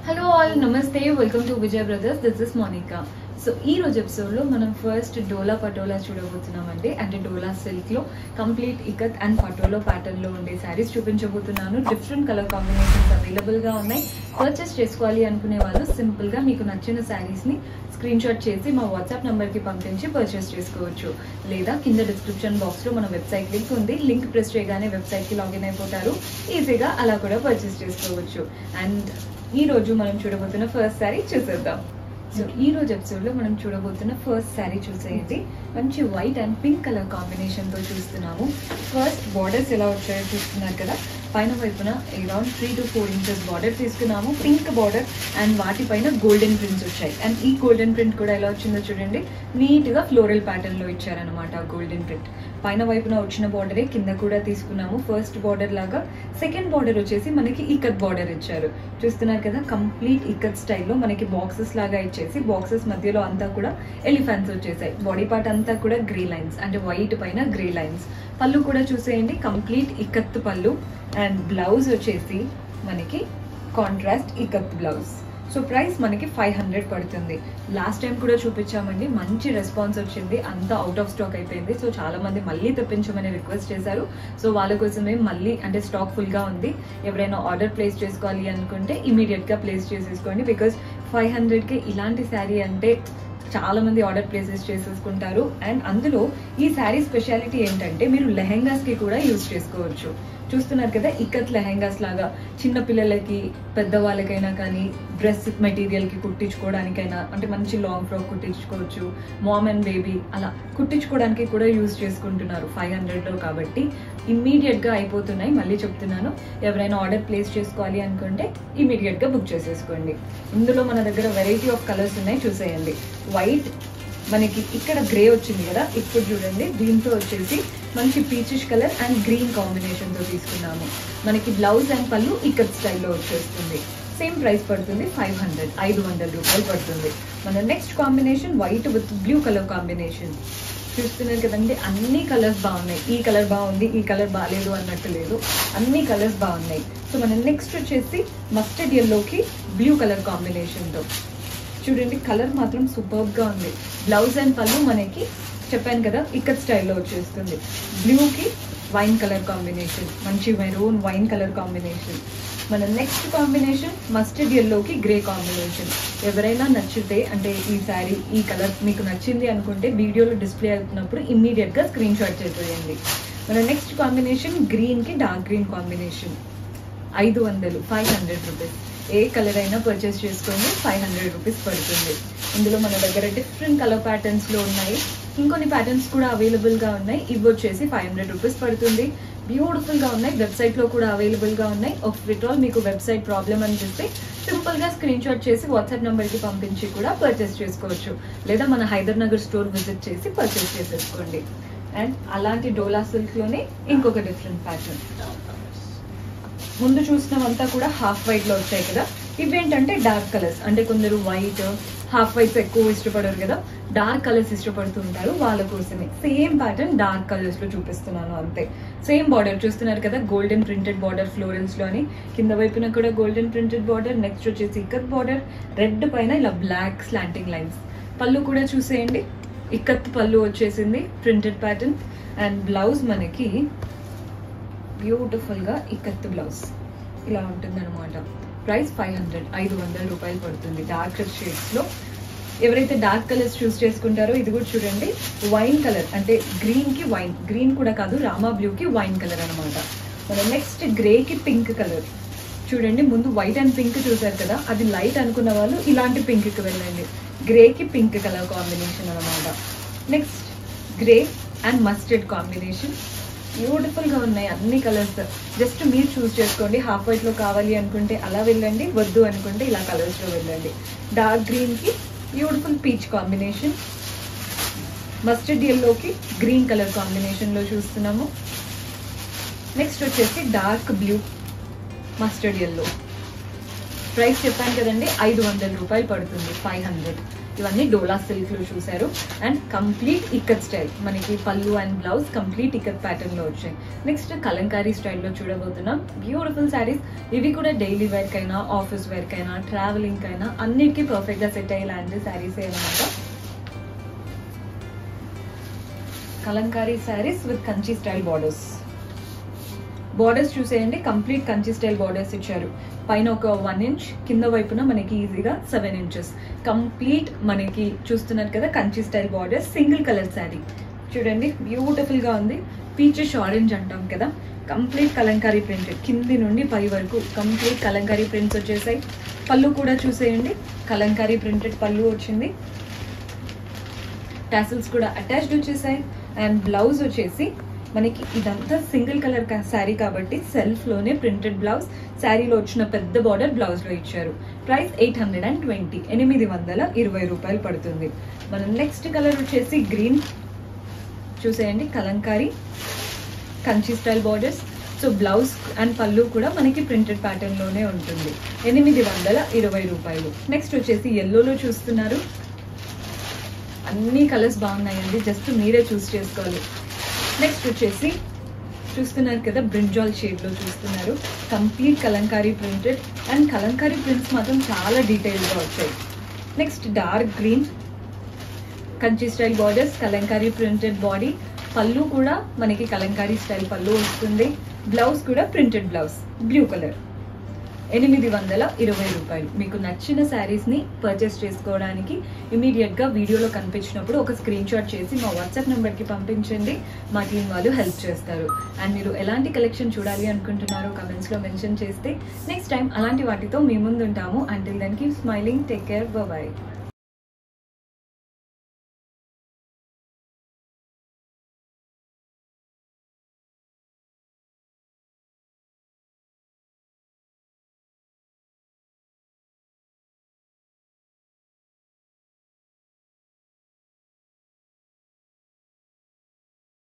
Hello all, నమస్తే, welcome to Vijay brothers. This is Monica. So ఈ రోజు ఎపిసోడ్లో మనం ఫస్ట్ డోలా పటోలా చూడబోతున్నామండి. అంటే డోలా సిల్క్లో కంప్లీట్ ఇకత్ అండ్ పటోలో ప్యాటర్న్లో ఉండే శారీస్ చూపించబోతున్నాను. డిఫరెంట్ కలర్ కాంబినేషన్స్ అవైలబుల్గా ఉన్నాయి. పర్చేస్ చేసుకోవాలి అనుకునే వాళ్ళు సింపుల్గా మీకు నచ్చిన శారీస్ని స్క్రీన్ షాట్ చేసి మా వాట్సాప్ నెంబర్కి పంపించి పర్చేస్ చేసుకోవచ్చు. లేదా కింద డిస్క్రిప్షన్ బాక్స్లో మన వెబ్సైట్ లింక్ ఉంది. లింక్ ప్రెస్ చేయగానే వెబ్సైట్కి లాగిన్ అయిపోతారు. ఈజీగా అలా కూడా పర్చేస్ చేసుకోవచ్చు. అండ్ ఈ రోజు మనం చూడబోతున్న ఫస్ట్ శారీ చూసేద్దాం. సో ఈ రోజు ఎపిసోడ్ లో మనం చూడబోతున్న ఫస్ట్ శారీ చూసేయండి. మంచి white and pink colour combination తో చూస్తున్నాము. ఫస్ట్ బార్డర్స్ ఎలా వచ్చాయో చూస్తున్నారు కదా. పైన వైపున అరౌండ్ 3 to 4 inches బార్డర్ తీసుకున్నాము. పింక్ బార్డర్ అండ్ వాటిపైన గోల్డెన్ ప్రింట్స్ వచ్చాయి. అండ్ ఈ గోల్డెన్ ప్రింట్ కూడా ఎలా వచ్చిందో చూడండి. నీట్ గా ఫ్లోరల్ ప్యాటర్న్ లో ఇచ్చారనమాట గోల్డెన్ ప్రింట్. పైన వైపున వచ్చిన బార్డరే కింద కూడా తీసుకున్నాము. ఫస్ట్ బార్డర్ లాగా సెకండ్ బార్డర్ వచ్చేసి మనకి ఇకత్ బార్డర్ ఇచ్చారు. చూస్తున్నారు కదా, కంప్లీట్ ఇకత్ స్టైల్లో మనకి బాక్సెస్ లాగా ఇచ్చేసి బాక్సెస్ మధ్యలో అంతా కూడా ఎలిఫెంట్స్ వచ్చేసాయి. బాడీ పార్ట్ అంతా కూడా గ్రే లైన్స్, అంటే వైట్ పైన గ్రే లైన్స్. పళ్ళు కూడా చూసేయండి, కంప్లీట్ ఇకత్ పళ్ళు. అండ్ బ్లౌజ్ వచ్చేసి మనకి contrast ikat blouse. So price మనకి 500 పడుతుంది. లాస్ట్ టైం కూడా చూపించామండి, మంచి రెస్పాన్స్ వచ్చింది. అంతా అవుట్ ఆఫ్ స్టాక్ అయిపోయింది. సో చాలా మంది మళ్ళీ తెప్పించమని రిక్వెస్ట్ చేశారు. సో వాళ్ళ కోసమే మళ్ళీ, అంటే స్టాక్ ఫుల్గా ఉంది. ఎవరైనా ఆర్డర్ ప్లేస్ చేసుకోవాలి అనుకుంటే ఇమీడియట్గా ప్లేస్ చేసేసుకోండి. బికాజ్ 500కి ఇలాంటి శారీ అంటే చాలా మంది ఆర్డర్ ప్లేసెస్ చేసేసుకుంటారు. అండ్ అందులో ఈ శారీ స్పెషాలిటీ ఏంటంటే మీరు లెహెంగాస్కి కూడా యూజ్ చేసుకోవచ్చు. చూస్తున్నారు కదా, ఇకత్ లెహెంగాస్ లాగా చిన్న పిల్లలకి, పెద్దవాళ్ళకైనా కానీ డ్రెస్ మెటీరియల్కి కుట్టించుకోవడానికైనా, అంటే మంచి లాంగ్ ఫ్రాక్ కుట్టించుకోవచ్చు. మామ్ అండ్ బేబీ అలా కుట్టించుకోవడానికి కూడా యూజ్ చేసుకుంటున్నారు 500లో. కాబట్టి ఇమ్మీడియట్గా అయిపోతున్నాయి. మళ్ళీ చెప్తున్నాను, ఎవరైనా ఆర్డర్ ప్లేస్ చేసుకోవాలి అనుకుంటే ఇమ్మీడియట్గా బుక్ చేసేసుకోండి. ఇందులో మన దగ్గర వెరైటీ ఆఫ్ కలర్స్ ఉన్నాయి, చూసేయండి. వైట్, మనకి ఇక్కడ గ్రే వచ్చింది కదా, ఇప్పుడు చూడండి దీంతో వచ్చేసి మంచి పీచిష్ కలర్ అండ్ గ్రీన్ కాంబినేషన్తో తీసుకున్నాము. మనకి బ్లౌజ్ అండ్ పళ్ళు ఇకత్ స్టైల్లో వచ్చేస్తుంది. సేమ్ ప్రైస్ పడుతుంది 500 రూపాయలు పడుతుంది. మన next combination white with blue colour combination. చూస్తున్నారు కదండి, అన్ని కలర్స్ బాగున్నాయి. ఈ కలర్ బాగుంది, ఈ కలర్ బాగాలేదు అన్నట్టు లేదు, అన్ని కలర్స్ బాగున్నాయి. సో మన నెక్స్ట్ వచ్చేసి మస్టర్డ్ ఎల్లోకి బ్లూ కలర్ కాంబినేషన్తో చూడండి. కలర్ మాత్రం సూపర్గా ఉంది. బ్లౌజ్ అండ్ పళ్ళు మనకి చెప్పాను కదా ఇకత్ స్టైల్లో వచ్చేస్తుంది. బ్లూకి వైన్ కలర్ కాంబినేషన్, మంచి మెరూన్ వైన్ కలర్ కాంబినేషన్. మన నెక్స్ట్ కాంబినేషన్ మస్టర్డ్ ఎల్లోకి గ్రే కాంబినేషన్. ఎవరైనా నచ్చితే, అంటే ఈ శారీ ఈ కలర్ మీకు నచ్చింది అనుకుంటే వీడియోలో డిస్ప్లే అవుతున్నప్పుడు ఇమ్మీడియట్గా స్క్రీన్ షాట్ చేసేయండి. మన నెక్స్ట్ కాంబినేషన్ గ్రీన్కి డార్క్ గ్రీన్ కాంబినేషన్. 500 రూపీస్. ఏ కలర్ అయినా పర్చేస్ చేసుకోండి, 500 రూపీస్ పడుతుంది. ఇందులో మన దగ్గర డిఫరెంట్ కలర్ ప్యాటర్న్స్లో ఉన్నాయి. ఇంకొన్ని ప్యాటర్న్స్ కూడా అవైలబుల్గా ఉన్నాయి. ఇవి వచ్చేసి 500 రూపీస్ పడుతుంది. బ్యూటిఫుల్గా ఉన్నాయి. వెబ్సైట్లో కూడా అవైలబుల్గా ఉన్నాయి. ఆఫ్ ఆల్ మీకు వెబ్సైట్ ప్రాబ్లం అనిపిస్తే సింపుల్గా స్క్రీన్ షాట్ చేసి వాట్సాప్ నెంబర్కి పంపించి కూడా పర్చేస్ చేసుకోవచ్చు. లేదా మన హైదర్ నగర్ స్టోర్ విజిట్ చేసి పర్చేస్ చేసేసుకోండి. అండ్ అలాంటి డోలా సిల్క్లోనే ఇంకొక డిఫరెంట్ ప్యాటర్న్. ముందు చూసినవంతా కూడా హాఫ్ వైట్లో వచ్చాయి కదా. ఇవేంటంటే డార్క్ కలర్స్, అంటే కొందరు వైట్, హాఫ్ వైట్స్ ఎక్కువ ఇష్టపడరు కదా, డార్క్ కలర్స్ ఇష్టపడుతుంటారు. వాళ్ళ కోసమే సేమ్ ప్యాటర్న్ డార్క్ కలర్స్లో చూపిస్తున్నాను అంతే. సేమ్ బార్డర్ చూస్తున్నారు కదా, గోల్డెన్ ప్రింటెడ్ బార్డర్ ఫ్లోరెన్స్లోని. కింద వైపున కూడా గోల్డెన్ ప్రింటెడ్ బార్డర్. నెక్స్ట్ వచ్చేసి ఇకత్ బార్డర్, రెడ్ పైన ఇలా బ్లాక్ స్లాంటింగ్ లైన్స్. పళ్ళు కూడా చూసేయండి, ఇకత్ పళ్ళు వచ్చేసింది, ప్రింటెడ్ ప్యాటర్న్. అండ్ బ్లౌజ్ మనకి బ్యూటిఫుల్గా ఇకత్ బ్లౌజ్ ఇలా ఉంటుంది అనమాట. ప్రైస్ 500 రూపాయలు పడుతుంది. డార్క్ షేడ్స్లో ఎవరైతే డార్క్ కలర్స్ చూస్ చేసుకుంటారో, ఇది కూడా చూడండి వైన్ కలర్, అంటే గ్రీన్కి వైన్, గ్రీన్ కూడా కాదు, రామా బ్లూకి వైన్ కలర్ అనమాట. మన నెక్స్ట్ గ్రేకి పింక్ కలర్ చూడండి. ముందు వైట్ అండ్ పింక్ చూసారు కదా, అది లైట్ అనుకున్న వాళ్ళు ఇలాంటి పింక్కి వెళ్ళండి. గ్రేకి పింక్ కలర్ కాంబినేషన్ అనమాట. Next grey and mustard combination. బ్యూటిఫుల్గా ఉన్నాయి అన్ని కలర్స్. జస్ట్ మీరు చూస్ చేసుకోండి. హాఫ్ వైట్లో కావాలి అనుకుంటే అలా వెళ్ళండి, వద్దు అనుకుంటే ఇలా కలర్స్లో వెళ్ళండి. డార్క్ గ్రీన్కి బ్యూటిఫుల్ పీచ్ కాంబినేషన్. మస్టర్డ్ ఎల్లోకి గ్రీన్ కలర్ కాంబినేషన్లో చూస్తున్నాము. నెక్స్ట్ వచ్చేసి dark blue, mustard yellow. Price చెప్పాను కదండి, 500 రూపాయలు పడుతుంది, 500. ఇవన్నీ డోలా సిల్క్ లో చూసారు. అండ్ కంప్లీట్ ఇక్కత్ స్టైల్, మనకి పళ్ళు and blouse complete ikat pattern లో వచ్చాయి. నెక్స్ట్ కలంకారీ స్టైల్లో చూడబోతున్నాం బ్యూటిఫుల్ శారీస్. ఇవి కూడా డైలీ వేర్ కైనా, ఆఫీస్ వేర్ కైనా, ట్రావెలింగ్ కైనా అన్నిటికీ పర్ఫెక్ట్ గా సెట్ అయ్యేలాంటి శారీస్ అనమాట. Kalamkari saris with Kanchi style borders. Borders చూసేయండి, కంప్లీట్ కంచి స్టైల్ బార్డర్స్ ఇచ్చారు. పైన ఒక 1 ఇంచ్, కింద వైపున మనకి ఈజీగా 7 ఇంచెస్. కంప్లీట్ మనకి చూస్తున్నారు కదా Kanchi style borders. Single colour sari చూడండి, బ్యూటిఫుల్ గా ఉంది. పీచెస్ ఆరెంజ్ అంటాం కదా, కంప్లీట్ కలంకారీ ప్రింట్ కింది నుండి పై వరకు కంప్లీట్ కలంకారీ ప్రింట్స్ వచ్చేసాయి. పళ్ళు కూడా చూసేయండి, కలంకారీ ప్రింటెడ్ పళ్ళు వచ్చింది. టాసిల్స్ కూడా అటాచ్డ్ వచ్చేసాయి. అండ్ బ్లౌజ్ వచ్చేసి మనకి ఇదంతా సింగిల్ కలర్ శారీ కాబట్టి సెల్ఫ్ లోనే ప్రింటెడ్ బ్లౌజ్, శారీలో వచ్చిన పెద్ద బార్డర్ బ్లౌజ్ లో ఇచ్చారు. ప్రైస్ 820, 820 రూపాయలు పడుతుంది. మనం నెక్స్ట్ కలర్ వచ్చేసి గ్రీన్ చూసేయండి, kalamkari Kanchi style borders. So blouse and పళ్ళు కూడా మనకి ప్రింటెడ్ ప్యాటర్న్ లోనే ఉంటుంది, 820 రూపాయలు. నెక్స్ట్ వచ్చేసి ఎల్లోలో చూస్తున్నారు, అన్ని కలర్స్ బాగున్నాయండి, జస్ట్ మీరే చూస్ చేసుకోవాలి. నెక్స్ట్ వచ్చేసి చూస్తున్నారు కదా బ్రింజాల్ షేడ్ లో చూస్తున్నారు, complete kalamkari printed. And kalamkari prints మాత్రం చాలా డీటెయిల్ గా వచ్చాయి. Next dark green Kanchi style borders, kalamkari printed body. పళ్ళు కూడా మనకి కలంకారీ స్టైల్ పళ్ళు వస్తుంది. బ్లౌజ్ కూడా ప్రింటెడ్ బ్లౌజ్, బ్లూ కలర్, 820 రూపాయలు. మీకు నచ్చిన శారీస్ ని పర్చేస్ చేసుకోవడానికి ఇమీడియట్ గా వీడియోలో కనిపించినప్పుడు ఒక స్క్రీన్ షాట్ చేసి మా వాట్సాప్ నెంబర్ కి పంపించండి, మా టీం వాళ్ళు హెల్ప్ చేస్తారు. అండ్ మీరు ఎలాంటి కలెక్షన్ చూడాలి అనుకుంటున్నారో కమెంట్స్ లో మెన్షన్ చేస్తే నెక్స్ట్ టైం అలాంటి వాటితో మీ ముందు ఉంటాము. Until then keep smiling, take care, bye by.